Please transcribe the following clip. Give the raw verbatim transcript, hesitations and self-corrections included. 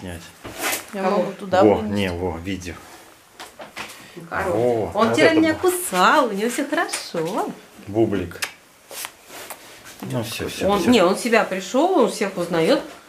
снять. Я могу туда Во, вынести. не, во, видео. О, он вот тебя это меня бу- кусал, у него все хорошо. Бублик. Ну все, все. Он, не, он в себя пришел, он всех узнает.